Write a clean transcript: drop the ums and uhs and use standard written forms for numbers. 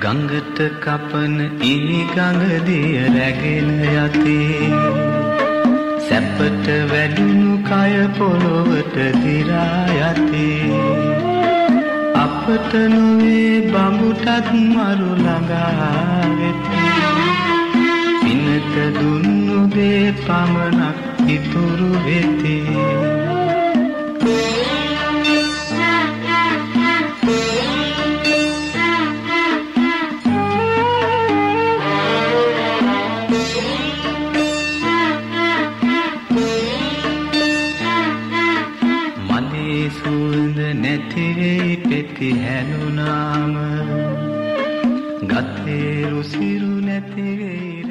ගඟට කපන ඉනි ගඟ දිය රැගෙන යතේ සැපට වැඩුණු කය පොළොවට දිරා යතේ අපට නොවේ බඹුටත් මරු ළඟා වෙති පිනට දුන්නු දේ පමණක් ඉතුරු වෙති සුවඳ නැති වෙයි පෙති හැලුනාම ගතේ රුසිරු නැති වෙයි